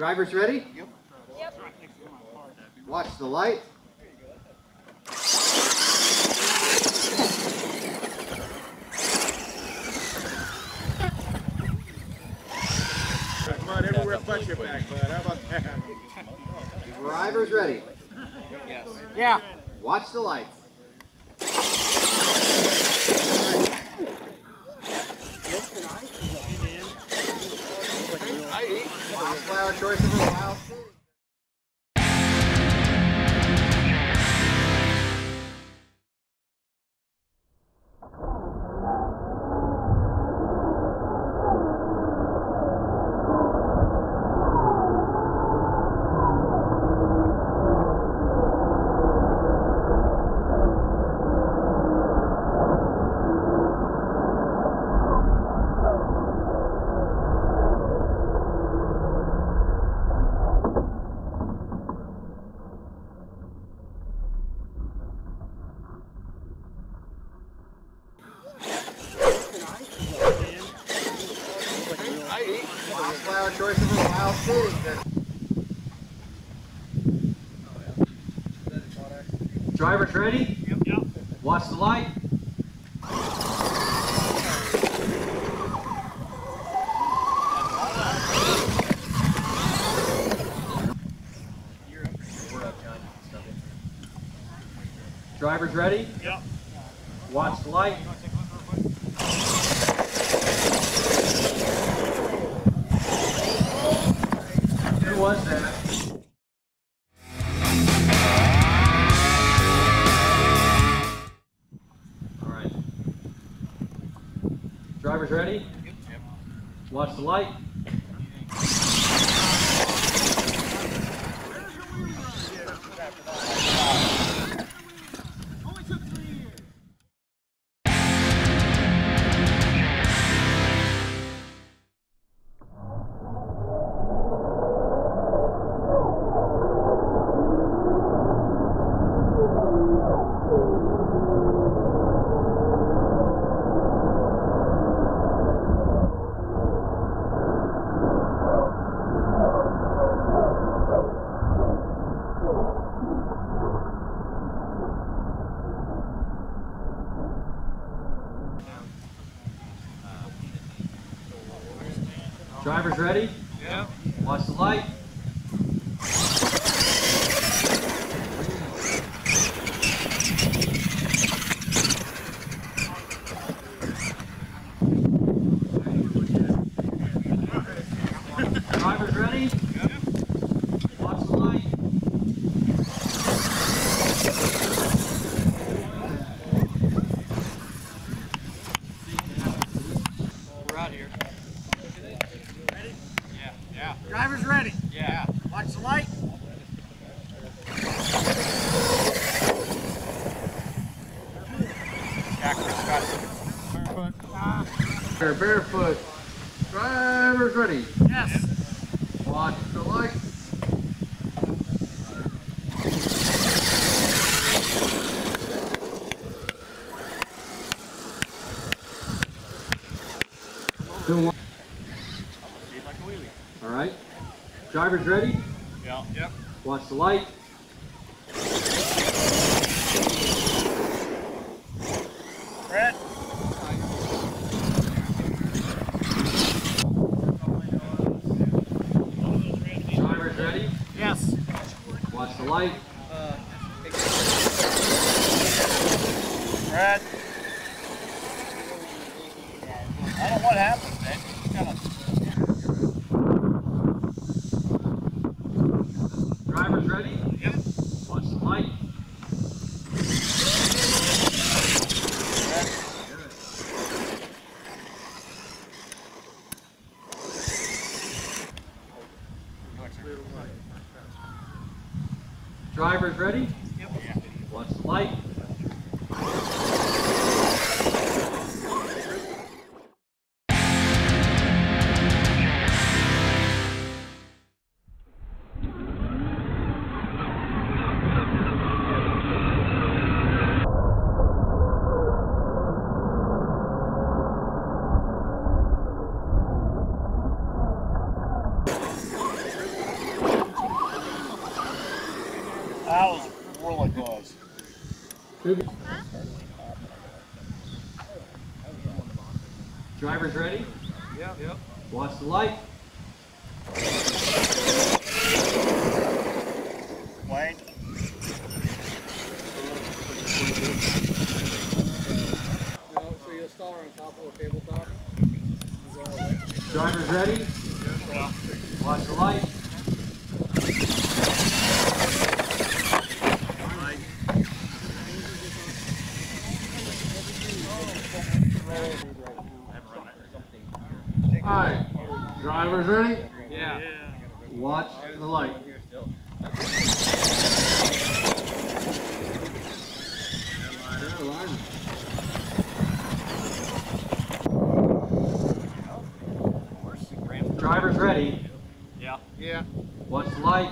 Drivers ready? Yep. Watch the light. Come on, everywhere but your back, bud. How about that? Drivers ready? Yes. Yeah. Watch the lights. Wildflower choice of a wild seed. Wildflower choice of a wild seed. Drivers ready? Yep. Watch the light. Drivers ready? Yep. Watch the light. Who was that? All right. Drivers ready? Yep. Watch the light. Drivers ready? Yep. Watch the light. Drivers ready? Yep. Watch the light. We're out here. Ready? Yeah. Yeah. Drivers ready? Yeah. Watch the light. Jack, Scott. Barefoot. Drivers ready. Yes. Watch the light. All right. Drivers ready? Yeah. Yep. Watch the light. Red. Drivers ready? Yes. Watch the light. Red. I don't know what happened, man. Drivers ready? Yep. Watch the light. Drivers ready? Yep. Watch the light. That was really close. Drivers ready? Yep. Watch the light. Wait. So you'll start on top of a tabletop? Drivers ready? Yeah. Watch the light. Alright, drivers ready? Yeah. Watch the light. Drivers ready? Yeah. Watch the light.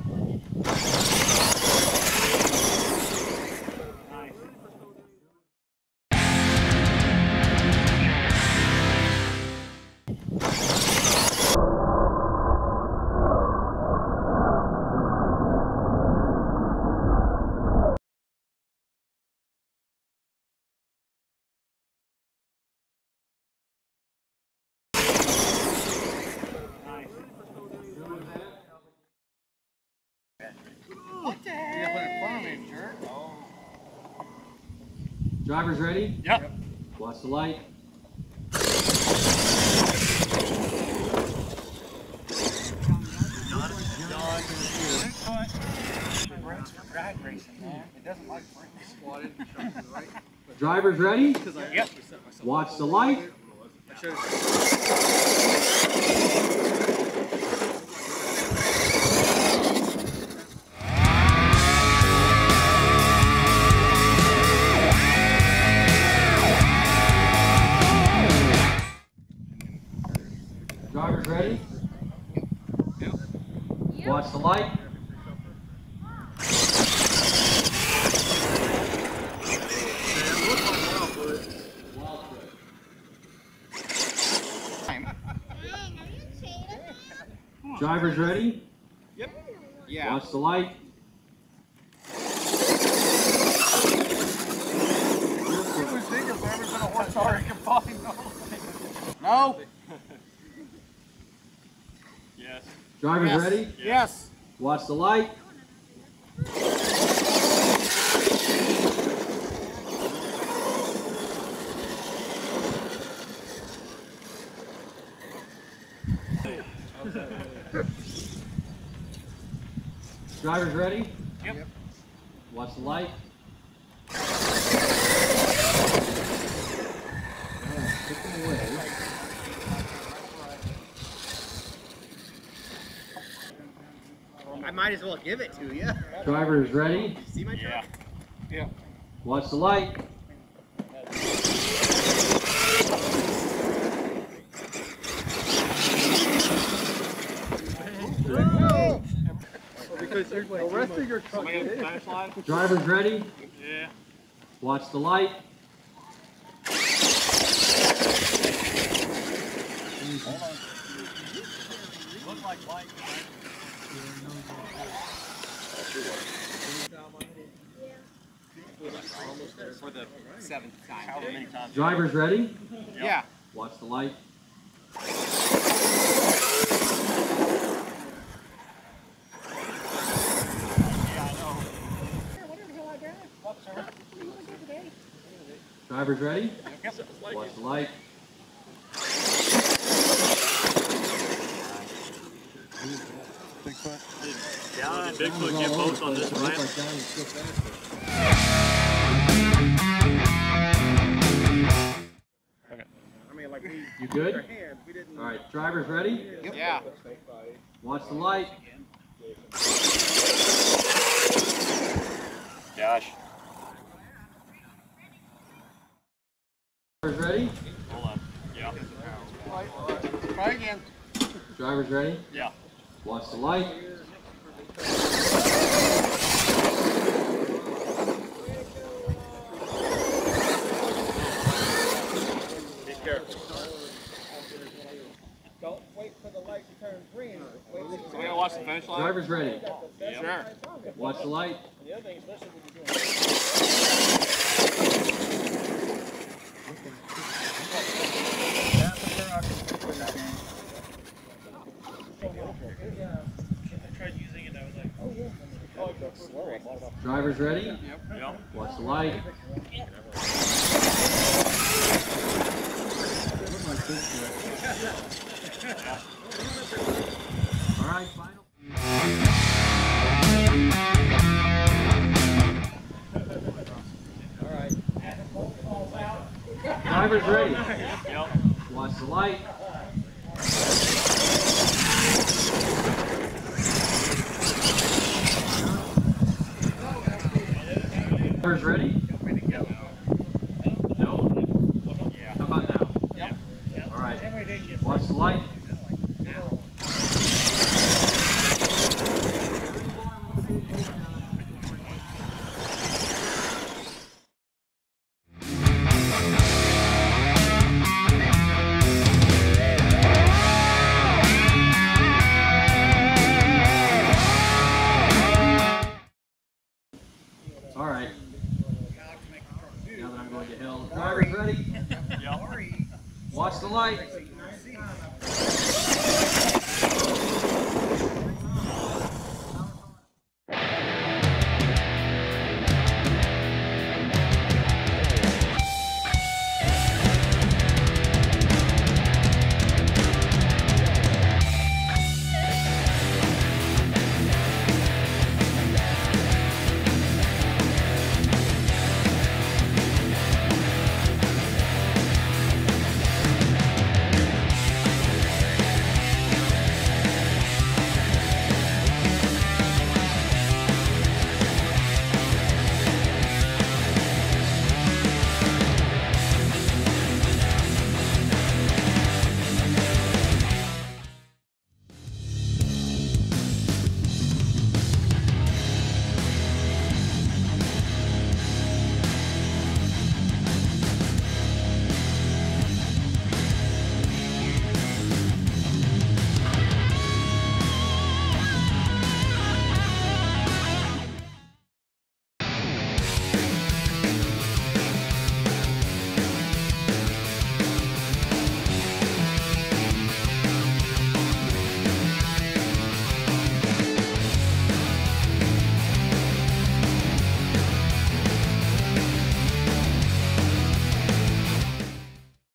What the heck? You put it in front of me, jerk. Drivers ready? Yep. Watch the light. Brakes for drag racing, man. It doesn't like brakes. Drivers ready? Yep. Watch the light. Drivers ready? Watch the light. Drivers ready? Yep. Yeah. Watch the light. No. Yes. Drivers Yes. ready? Yes. Watch the light. Drivers ready? Yep. Watch the light. I might as well give it to you. Drivers ready? See my truck? Yeah. Watch the light. Because the rest of your truck Somebody have the finish line? Drivers ready? Yeah. Watch the light. Look like light. For the 7th time. How many times? Drivers ready? Yeah. Watch the light. Drivers ready? Yep. Watch the light. Bigfoot. Yeah, did Bigfoot get both on this ramp? I mean, like we You good? hands, we didn't. All right, drivers ready? Yeah. Watch the light. Josh. Drivers ready? Hold on. Yeah. Try again. Drivers ready? Yeah. Watch the light. Be careful. Don't wait for the light to turn green. Wait So we gotta watch the finish line? Drivers ready? Sure. Watch the light. other thing, especially when you're doing. Drivers ready? Yep. Watch the light. All right, final. All right. Drivers ready? Yep. Watch the light. Drivers ready? No? Yeah. How about now? Yep. All right. Watch the light. All right. Now that I'm going to hell, drivers ready? Yep. Watch the light.